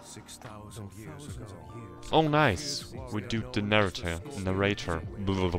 6,000 years ago. Oh, nice. We do the narrator. Blah.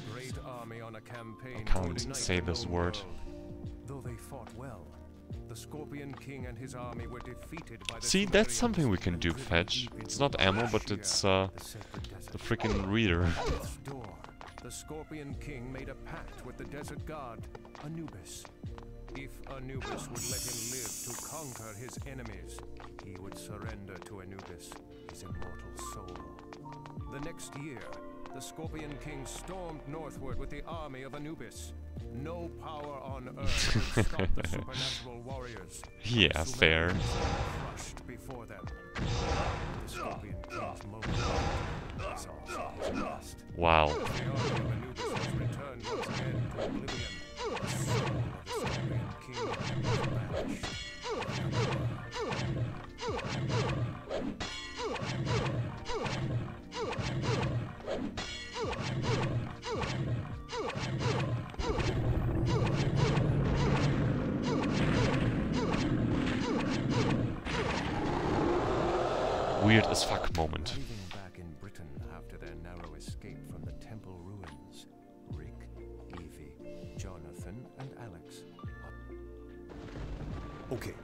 I can't say this word. Though they fought well, the Scorpion King and his army were defeated by the See, that's something we can do, Fetch. It's not ammo, but it's the freaking reader. The Scorpion King made a pact with the desert god, Anubis. If Anubis would let him live to conquer his enemies, he would surrender to Anubis, his immortal soul. The next year, the Scorpion King stormed northward with the army of Anubis. No power on earth could stop the supernatural warriors. Yeah, fair. Crushed before them. The Scorpion King's moment was also his last. Wow. The army of Anubis has returned once again to oblivion. The soul of the Scorpion King is vanished. Weird as fuck moment. Leaving back in Britain after their narrow escape from the temple ruins, Rick, Evie, Jonathan, and Alex. Okay.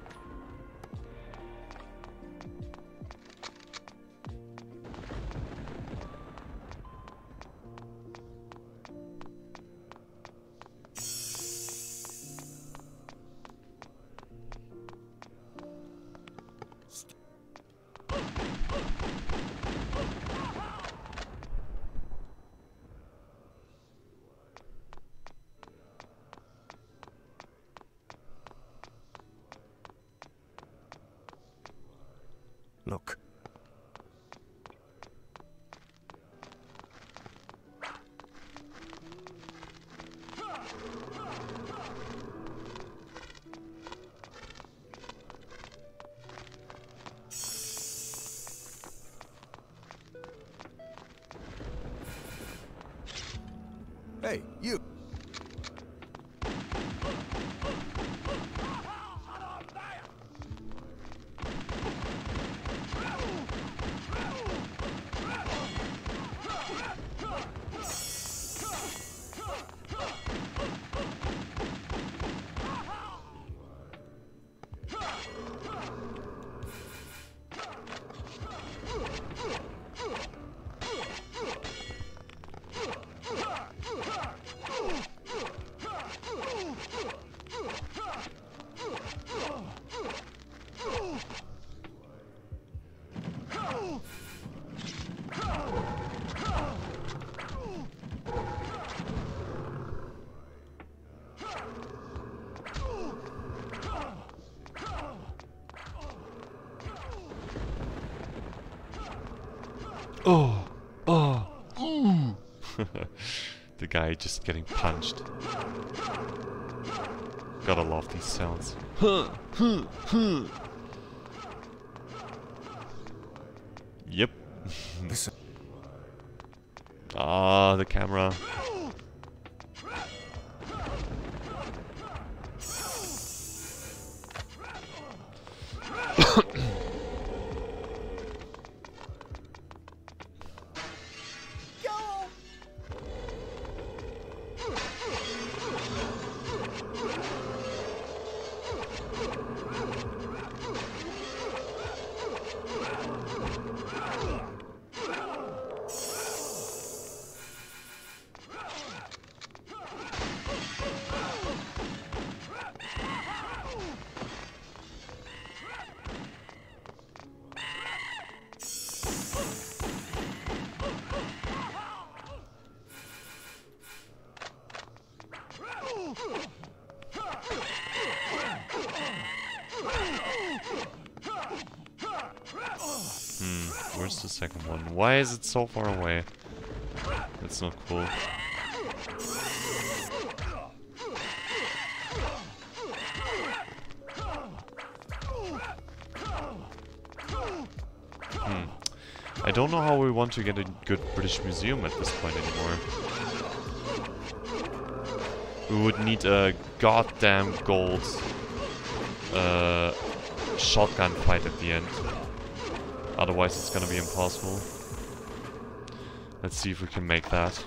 Look. Hey, you! Ooh. The guy just getting punched. Gotta love these sounds. Yep. Ah, the camera. Where's the second one? Why is it so far away? That's not cool. I don't know how we want to get a good British museum at this point anymore. We would need a goddamn gold shotgun fight at the end. Otherwise it's gonna be impossible. Let's see if we can make that.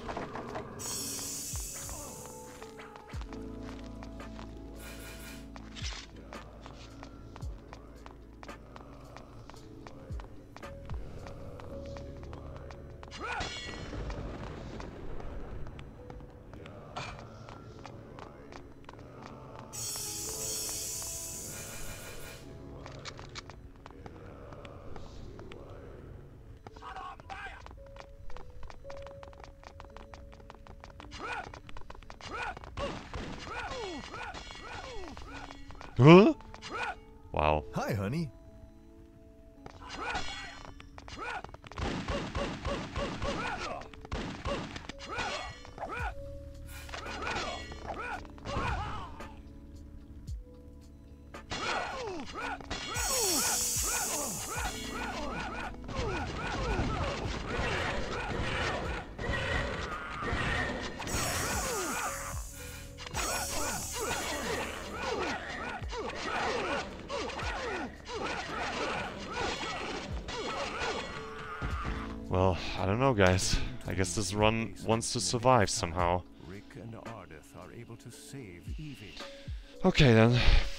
Huh? Wow. Hi, honey. Well, I don't know, guys. I guess this run wants to survive somehow. Rick and Ardith are able to save Evie. Okay, then.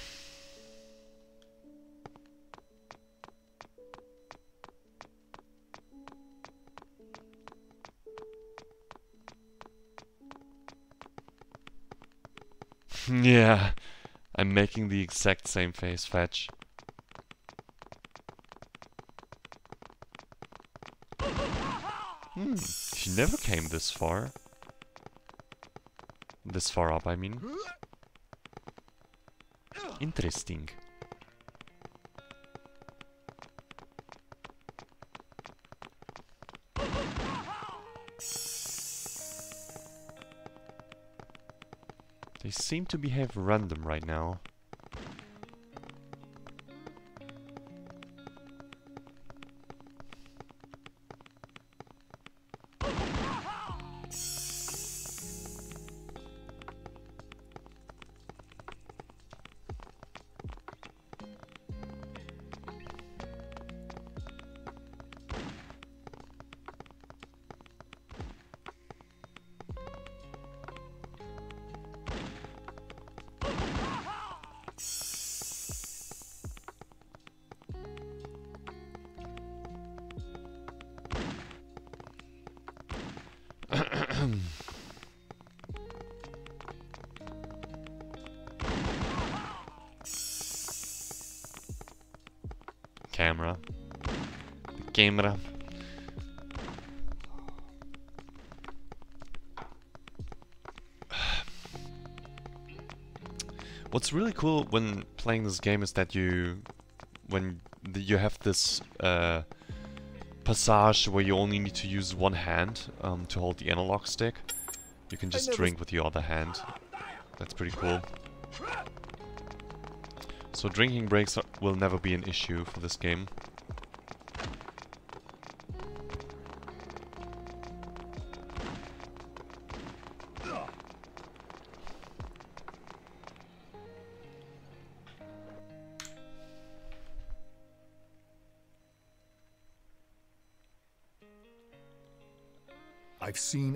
Yeah, I'm making the exact same face, Fetch. She never came this far. This far up, I mean. Interesting. They seem to behave random right now. Camera. The camera. What's really cool when playing this game is that you have this passage where you only need to use one hand to hold the analog stick. You can just drink with your other hand. That's pretty cool. So drinking breaks will never be an issue for this game. I've seen...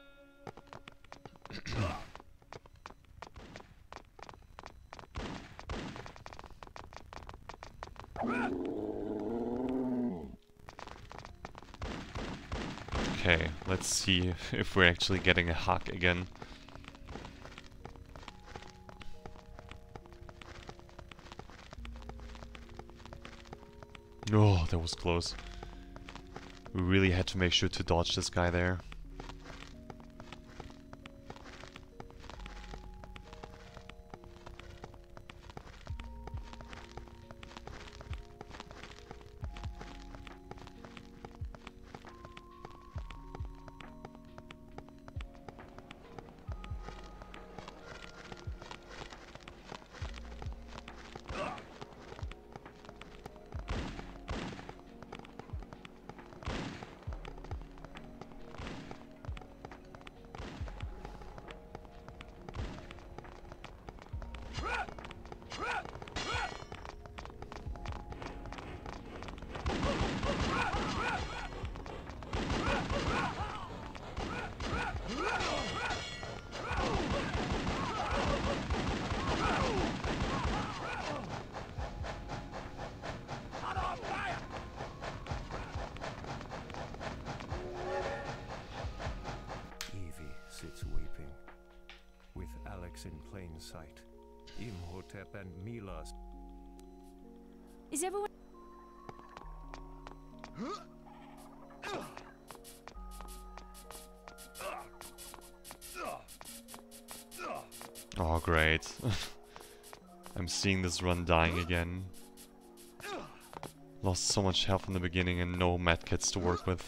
Okay, let's see if we're actually getting a hug again. Oh, that was close. We really had to make sure to dodge this guy there. strikes in plain sight. Imhotep and Mila's. Is everyone... Oh, great. I'm seeing this run dying again. Lost so much health in the beginning and no medkits to work with.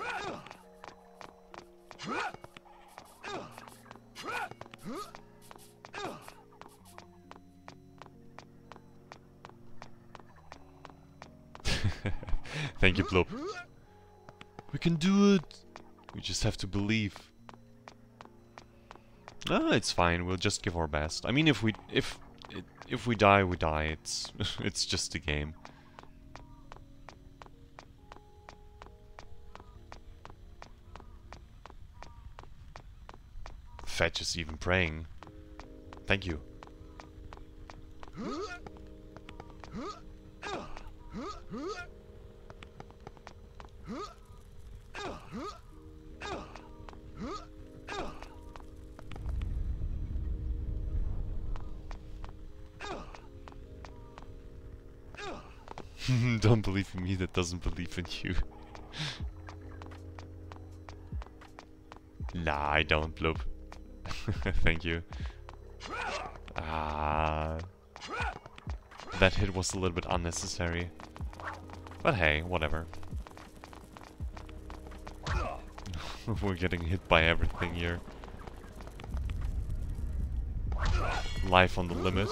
Thank you, Blob. We can do it! We just have to believe. Ah, it's fine. We'll just give our best. I mean, if we die, we die. It's it's just a game. Fetch is even praying. Thank you. Don't believe in me that doesn't believe in you. Nah, I don't, Blob. Thank you. Ah, that hit was a little bit unnecessary. But hey, whatever. We're getting hit by everything here. Life on the limit.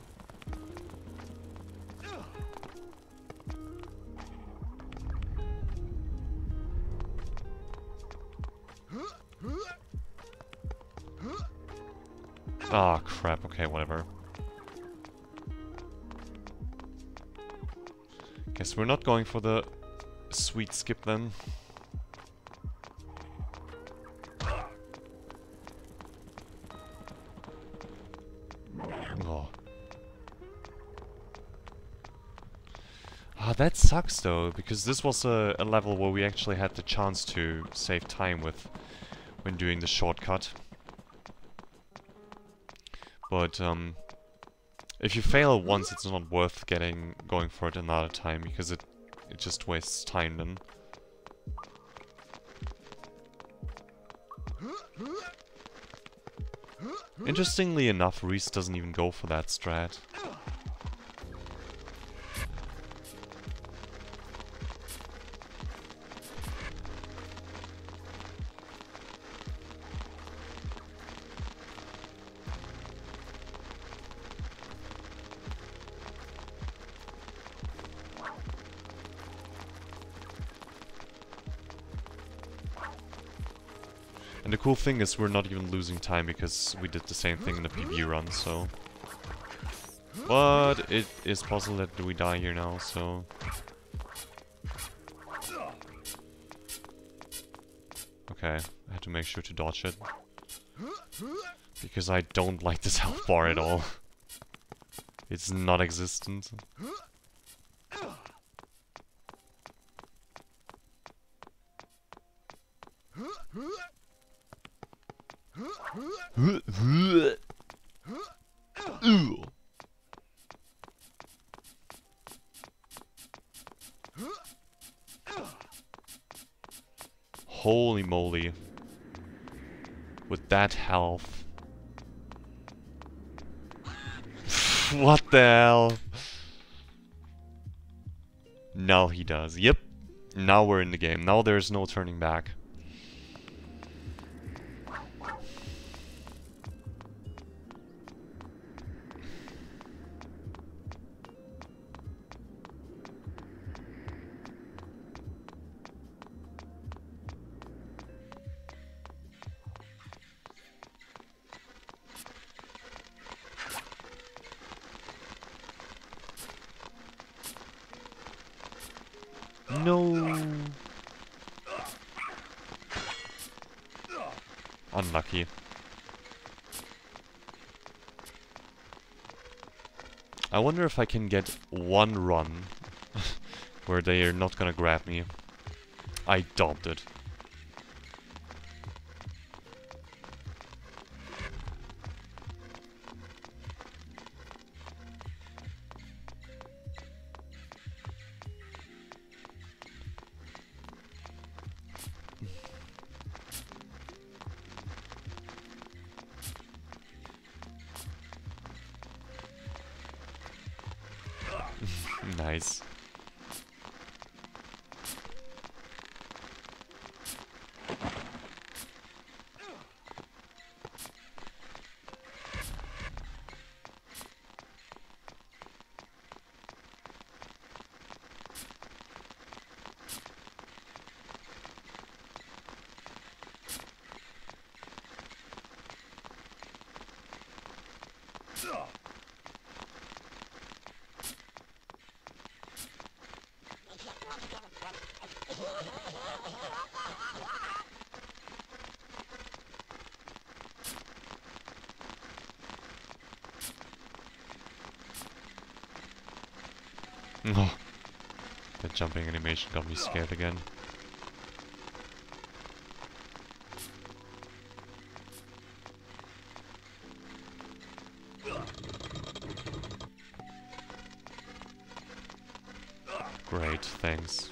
Ah, crap. Okay, whatever. Guess we're not going for the sweet skip then. Oh. Ah, that sucks though, because this was a level where we actually had the chance to save time with when doing the shortcut. But if you fail once, it's not worth going for it another time, because it just wastes time then. Interestingly enough, Reece doesn't even go for that strat. And the cool thing is we're not even losing time because we did the same thing in the PB run, so... But it is possible that we die here now, so... Okay, I had to make sure to dodge it. Because I don't like this health bar at all. It's non-existent. Holy moly. With that health. What the hell? Now he does. Yep. Now we're in the game. Now there's no turning back. No. Unlucky. I wonder if I can get one run where they are not gonna grab me. I doubt it. Nice. Oh, that jumping animation got me scared again. Great, thanks.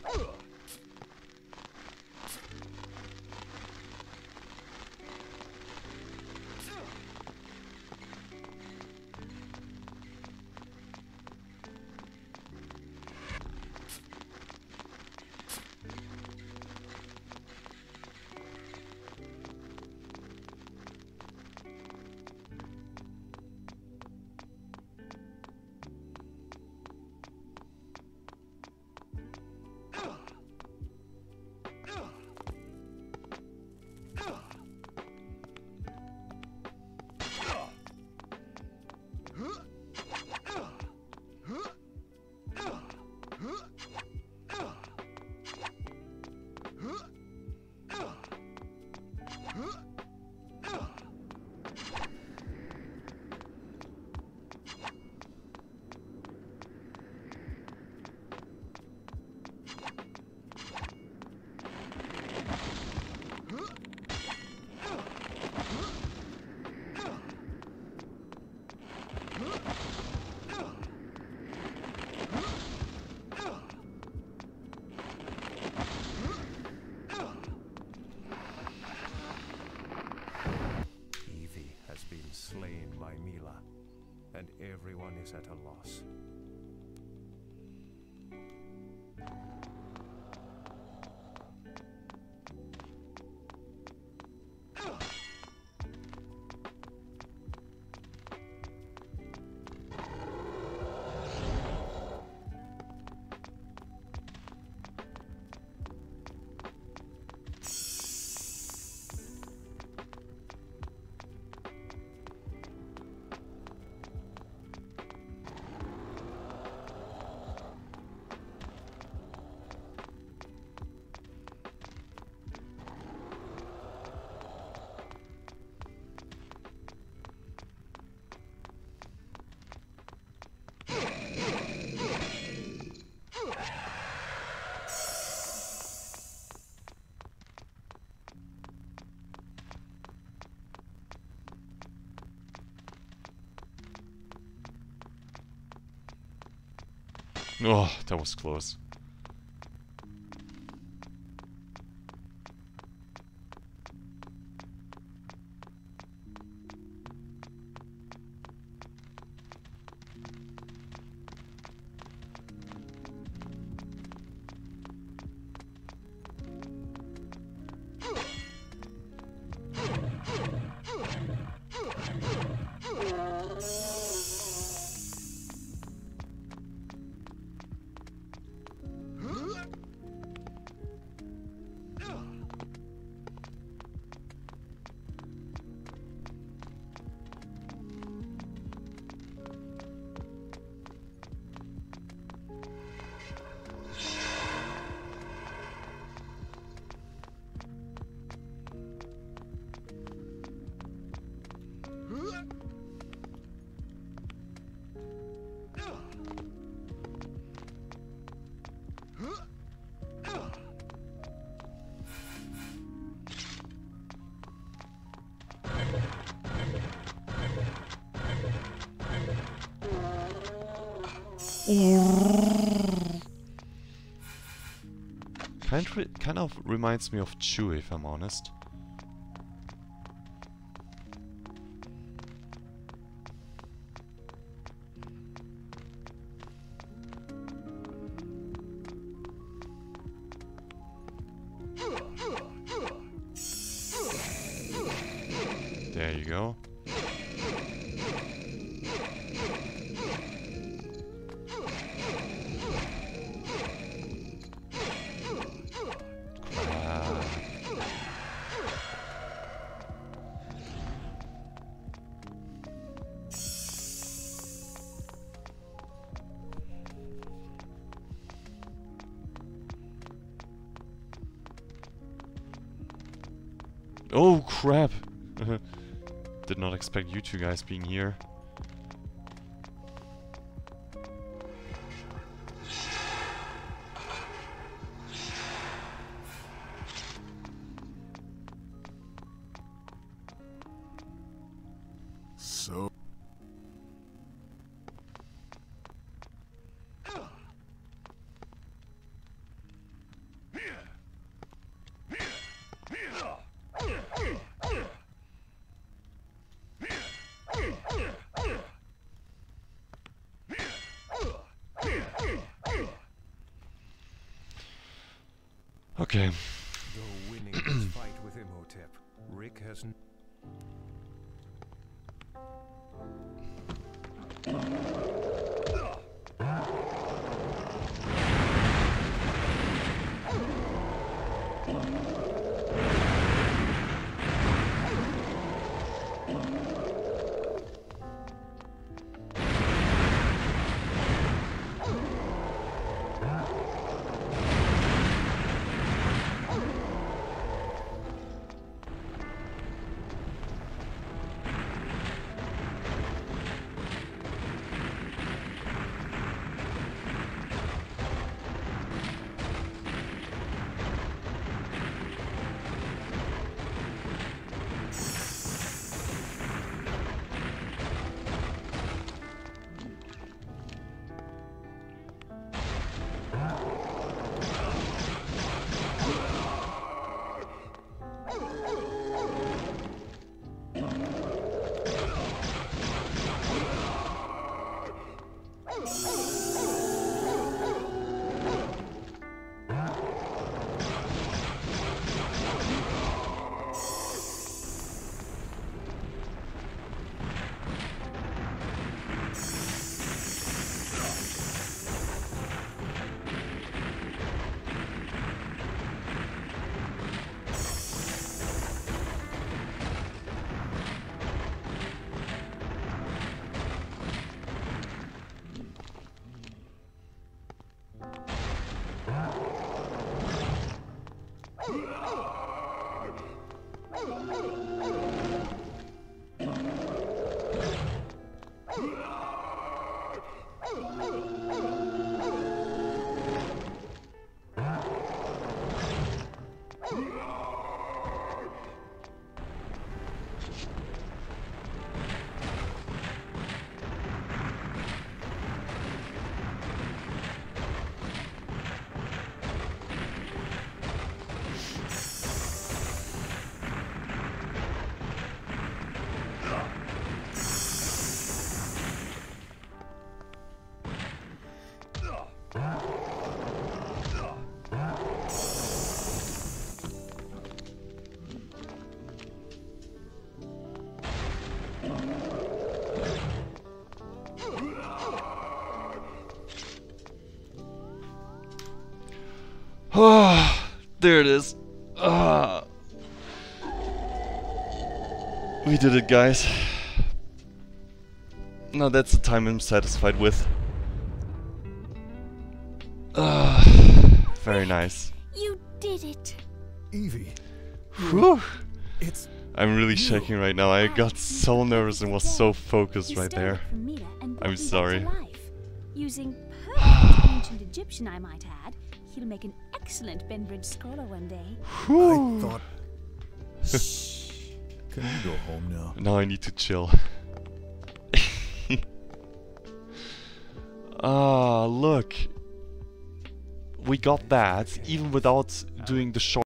Slain by Mila, and everyone is at a loss. Oh, that was close. Kind of reminds me of Chewie, if I'm honest. Oh crap! Did not expect you two guys being here. So Okay. Though winning this fight with Imhotep, Rick has There it is. We did it, guys. Now that's the time I'm satisfied with. Very nice. You did it. Evie, Whew. it's I'm really shaking right now. I got so nervous and was so focused right there. I'm sorry. Using perfect ancient Egyptian, I might add. He'll make an excellent Benbridge scholar one day. I thought. Shh. Can we go home now? Now I need to chill. Look. We got that even without doing the short